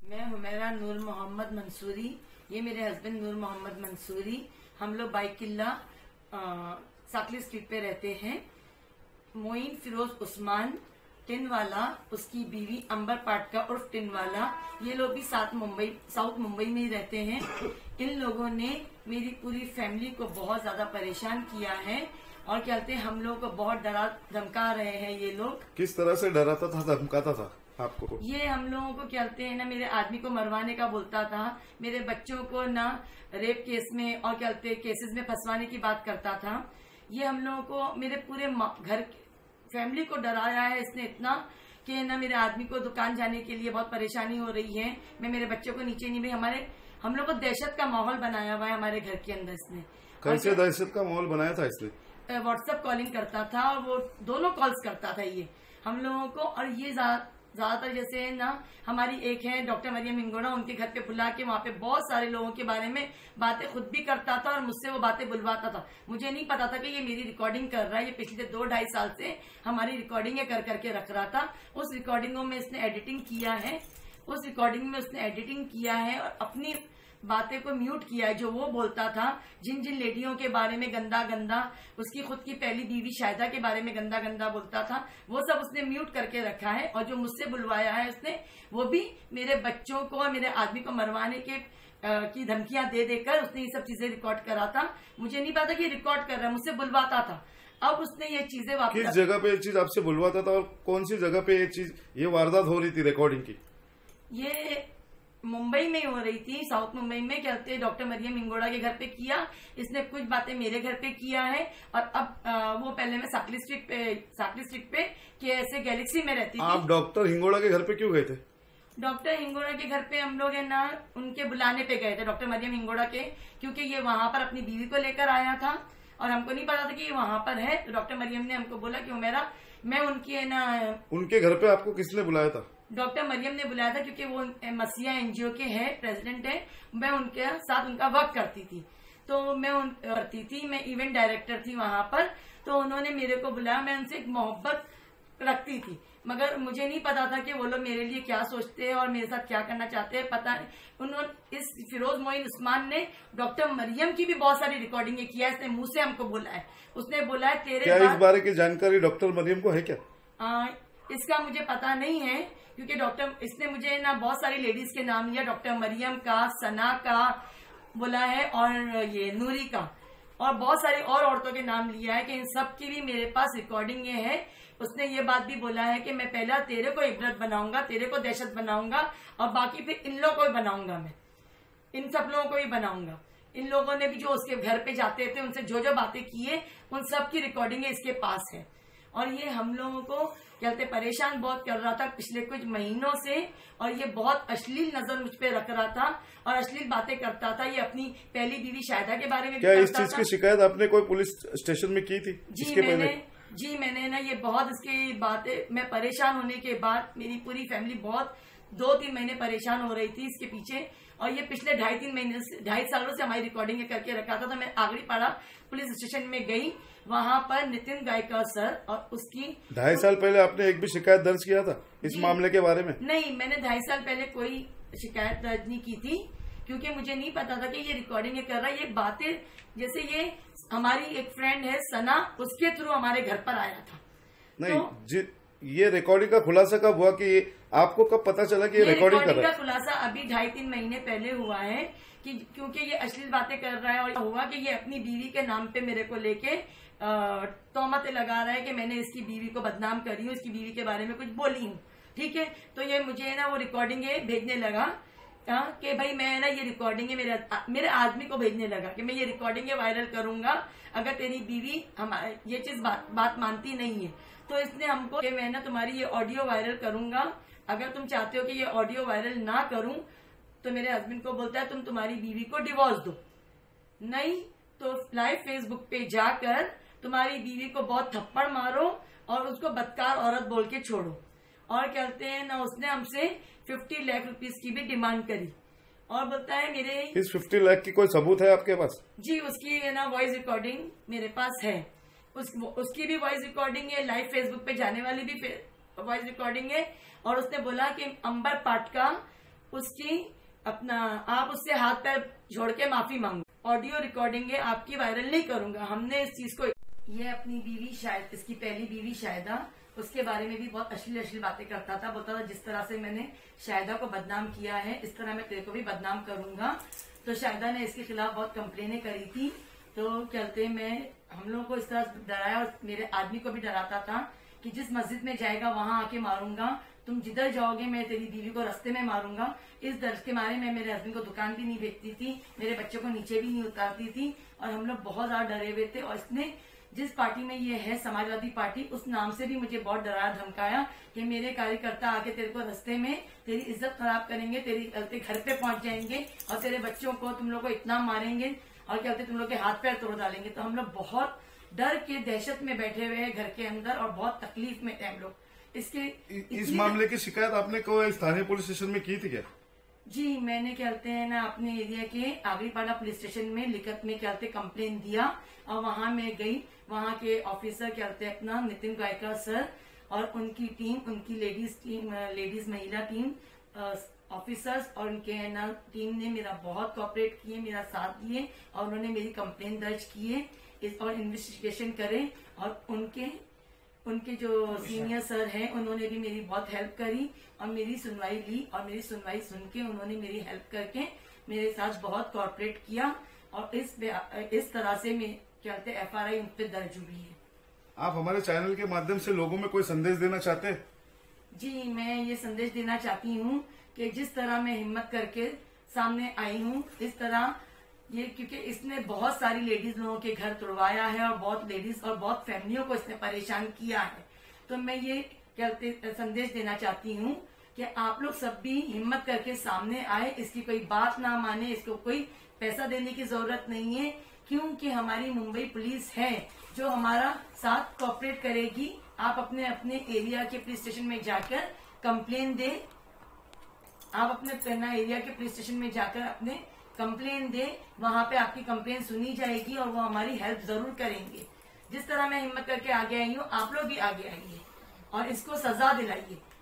मैं हुमैरा नूर मोहम्मद मंसूरी, ये मेरे हस्बैंड नूर मोहम्मद मंसूरी। हम लोग बाइक किला साकली स्ट्रीट पे रहते हैं। मोइन फिरोज उस्मान टिनवाला, उसकी बीवी अंबर पाटका उर्फ टिनवाला, ये लोग भी साउथ मुंबई में ही रहते हैं। इन लोगों ने मेरी पूरी फैमिली को बहुत ज्यादा परेशान किया है और क्या कहते हैं, हम लोगों को बहुत डरा धमका रहे हैं। ये लोग किस तरह से डराता था, धमकाता था आपको? ये हम लोगों को क्या कहते हैं ना, मेरे आदमी को मरवाने का बोलता था, मेरे बच्चों को ना रेप केस में और क्या कहते हैं केसेस में फंसवाने की बात करता था। ये हम लोगों को, मेरे पूरे घर फैमिली को डराया है इसने इतना कि ना मेरे आदमी को दुकान जाने के लिए बहुत परेशानी हो रही है। मैं मेरे बच्चों को नीचे नहीं, भाई हम लोग को दहशत का माहौल बनाया हुआ है हमारे घर के अंदर इसने। कैसे दहशत का माहौल बनाया था इसने? व्हाट्सएप कॉलिंग करता था और वो दोनों कॉल्स करता था ये हम लोगों को। और ये ज्यादातर जैसे ना हमारी एक है डॉक्टर मरियम हिंगोड़ा, उनके घर पे बुला के वहाँ पे बहुत सारे लोगों के बारे में बातें खुद भी करता था और मुझसे वो बातें बुलवाता था। मुझे नहीं पता था कि ये मेरी रिकॉर्डिंग कर रहा है। ये पिछले 2-2.5 साल से हमारी रिकॉर्डिंग कर करके रख रहा था। उस रिकॉर्डिंगों में इसने एडिटिंग किया है और अपनी बातें को म्यूट किया है। जो वो बोलता था, जिन जिन लेडियों के बारे में गंदा उसकी खुद की पहली बीवी शायदा के बारे में गंदा बोलता था, वो सब उसने म्यूट करके रखा है। और जो मुझसे बुलवाया है उसने, वो भी मेरे बच्चों को और मेरे आदमी को मरवाने की धमकियां दे देकर उसने ये सब चीजें रिकॉर्ड करा था। मुझे नहीं पता कि रिकॉर्ड कर रहा है, मुझसे बुलवाता था। अब उसने ये चीजें वापस, किस जगह पे ये चीज आपसे बुलवाता था और कौन सी जगह पे ये वारदात हो रही थी रिकॉर्डिंग की? ये मुंबई में हो रही थी, साउथ मुंबई में। क्या कहते हैं, डॉक्टर मरियम हिंगोड़ा के घर पे किया इसने, कुछ बातें मेरे घर पे किया है। और अब वो पहले मैं साकली स्ट्रीट पे KSA गैलेक्सी में रहती थी। आप डॉक्टर हिंगोड़ा के घर पे क्यों गए थे? डॉक्टर हिंगोड़ा के घर पे हम लोग है ना उनके बुलाने पे गए थे, डॉक्टर मरियम हिंगोड़ा के, क्योंकि ये वहां पर अपनी बीवी को लेकर आया था और हमको नहीं पता था कि ये वहां पर है। डॉक्टर मरियम ने हमको बोला कि मैं उनकी है ना, उनके घर पे आपको किसने बुलाया था? डॉक्टर मरियम ने बुलाया था, क्योंकि वो मसीहा NGO के है प्रेसिडेंट है। मैं उनके साथ उनका वर्क करती थी, तो मैं इवेंट डायरेक्टर थी वहां पर। तो उन्होंने मेरे को बुलाया, मैं उनसे एक मोहब्बत रखती थी, मगर मुझे नहीं पता था कि वो लोग मेरे लिए क्या सोचते हैं और मेरे साथ क्या करना चाहते हैं, पता नहीं। उन्होंने इस फिरोज मोइन उस्मान ने डॉक्टर मरियम की भी बहुत सारी रिकॉर्डिंग किया, इसने मुंह से हमको बोला है। उसने बोला है तेरे क्या इस बारे की जानकारी डॉक्टर मरियम को है क्या? इसका मुझे पता नहीं है, क्योंकि इसने मुझे ना बहुत सारी लेडीज के नाम लिया, डॉक्टर मरियम का, सना का बोला है और ये नूरी का, और बहुत सारी और औरतों के नाम लिया है कि इन सब की भी मेरे पास रिकॉर्डिंग है। उसने ये बात भी बोला है कि मैं पहला तेरे को इबरत बनाऊंगा, तेरे को दहशत बनाऊंगा और बाकी फिर इन लोगों को भी बनाऊंगा, मैं इन सब लोगों को भी बनाऊंगा। इन लोगों ने भी जो उसके घर पे जाते थे, उनसे जो बातें किए, उन सब की रिकॉर्डिंग इसके पास है। और ये हम लोगों को कहते परेशान बहुत कर रहा था पिछले कुछ महीनों से, और ये बहुत अश्लील नजर मुझ पे रख रहा था और अश्लील बातें करता था। ये अपनी पहली बीवी शायदा के बारे में क्या इस चीज की शिकायत आपने कोई पुलिस स्टेशन में की थी? मैंने ना ये बहुत इसकी बातें, मैं परेशान होने के बाद मेरी पूरी फैमिली बहुत 2-3 महीने परेशान हो रही थी इसके पीछे। और ये पिछले 2.5 सालों से हमारी रिकॉर्डिंग करके रखा था। तो मैं आगरी पाड़ा पुलिस स्टेशन में गई, वहां पर नितिन गायकर सर और उसकी 2.5 साल पहले आपने एक भी शिकायत दर्ज किया था इस मामले के बारे में? नहीं, मैंने 2.5 साल पहले कोई शिकायत दर्ज नहीं की थी, क्योंकि मुझे नहीं पता था कि ये रिकॉर्डिंग कर रहा है। ये बातें जैसे ये हमारी एक फ्रेंड है सना, उसके थ्रू हमारे घर पर आया था। नहीं तो, ये रिकॉर्डिंग का खुलासा कब हुआ कि आपको कब पता चला कि ये रिकॉर्डिंग कर रहा है? का खुलासा अभी 2.5-3 महीने पहले हुआ है कि क्योंकि ये अश्लील बातें कर रहा है और हुआ कि ये अपनी बीवी के नाम पे मेरे को लेके तोहमतें लगा रहा है कि मैंने इसकी बीवी को बदनाम करी हूँ, इसकी बीवी के बारे में कुछ बोली हूँ। ठीक है, तो ये मुझे ना वो रिकॉर्डिंग भेजने लगा कि भाई मैं ना ये रिकॉर्डिंग मेरे आदमी को भेजने लगा कि मैं ये रिकॉर्डिंग वायरल करूंगा अगर तेरी बीवी ये चीज बात मानती नहीं है। तो इसने हमको कि मैं ना तुम्हारी ये ऑडियो वायरल करूंगा, अगर तुम चाहते हो कि ये ऑडियो वायरल ना करूं तो मेरे हस्बैंड को बोलता है तुम्हारी बीवी को डिवोर्स दो, नहीं तो लाइव फेसबुक पे जाकर तुम्हारी बीवी को बहुत थप्पड़ मारो और उसको बदकार औरत बोल के छोड़ो। और कहते हैं ना उसने हमसे 50 लाख रुपीस की भी डिमांड करी और बोलता है मेरे इस 50 लाख की कोई सबूत है आपके पास? जी, उसकी है ना वॉइस रिकॉर्डिंग मेरे पास है, उसकी भी वॉइस रिकॉर्डिंग है, लाइव फेसबुक पे जाने वाली भी वॉइस रिकॉर्डिंग है। और उसने बोला कि अंबर पाटका उसकी अपना आप उससे हाथ पैर जोड़ के माफी मांगो। ऑडियो रिकॉर्डिंग है आपकी वायरल नहीं करूंगा। हमने इस चीज को, ये अपनी बीवी शायद, इसकी पहली बीवी शायदा, उसके बारे में भी बहुत अश्लील बातें करता था। बोलता था जिस तरह से मैंने शायदा को बदनाम किया है इस तरह मैं तेरे को भी बदनाम करूंगा। तो शायदा ने इसके खिलाफ बहुत कंप्लेनें करी थी। तो कहते मैं हम लोगों को इस तरह डराया और मेरे आदमी को भी डराता था कि जिस मस्जिद में जाएगा वहां आके मारूंगा, तुम जिधर जाओगे मैं तेरी बीवी को रास्ते में मारूंगा। इस डर के मारे मैं मेरे हस्बैंड को दुकान भी नहीं बेचती थी, मेरे बच्चों को नीचे भी नहीं उतारती थी और हम लोग बहुत ज्यादा डरे हुए थे। और इसने जिस पार्टी में ये है समाजवादी पार्टी, उस नाम से भी मुझे बहुत डराया धमकाया कि मेरे कार्यकर्ता आके तेरे को रास्ते में तेरी इज्जत खराब करेंगे, तेरे घर पे पहुंच जाएंगे और तेरे बच्चों को तुम लोग को इतना मारेंगे और क्या तुम लोग के हाथ पैर तोड़ डालेंगे। तो हम लोग बहुत डर के दहशत में बैठे हुए हैं घर के अंदर और बहुत तकलीफ में थे हम लोग। इस मामले की शिकायत आपने कोई स्थानीय पुलिस स्टेशन में की थी क्या? जी मैंने कहते हैं ना अपने एरिया के आगरीपाड़ा पुलिस स्टेशन में लिखत में कहते कंप्लेन दिया और वहां मैं गई। वहां के ऑफिसर कहते अपना नितिन गायकर सर और उनकी टीम, उनकी लेडीज महिला टीम ऑफिसर्स और उनके ना टीम ने मेरा बहुत कोऑपरेट किए, मेरा साथ दिए और उन्होंने मेरी कंप्लेन दर्ज किए और इन्वेस्टिगेशन करे। और उनके जो सीनियर सर हैं उन्होंने भी मेरी बहुत हेल्प करी और मेरी सुनवाई ली और मेरी सुनवाई सुन के उन्होंने मेरी हेल्प करके मेरे साथ बहुत कोऑपरेट किया और इस तरह से मैं कहते FRI उन पे दर्ज हुई है। आप हमारे चैनल के माध्यम से लोगों में कोई संदेश देना चाहते हैं? जी मैं ये संदेश देना चाहती हूँ कि जिस तरह मैं हिम्मत करके सामने आई हूँ इस तरह ये, क्योंकि इसने बहुत सारी लेडीज लोगों के घर तोड़वाया है और बहुत लेडीज और बहुत फैमिलियों को इसने परेशान किया है। तो मैं ये कहते संदेश देना चाहती हूँ कि आप लोग सब भी हिम्मत करके सामने आए, इसकी कोई बात ना माने, इसको कोई पैसा देने की जरूरत नहीं है क्योंकि हमारी मुंबई पुलिस है जो हमारा साथ कोऑपरेट करेगी। आप अपने अपने एरिया के पुलिस स्टेशन में जाकर कंप्लेन दे, आप अपने एरिया के पुलिस स्टेशन में जाकर अपने कंप्लेन दे, वहां पे आपकी कंप्लेन सुनी जाएगी और वो हमारी हेल्प जरूर करेंगे। जिस तरह मैं हिम्मत करके आगे आई हूँ आप लोग भी आगे आइए और इसको सजा दिलाइए।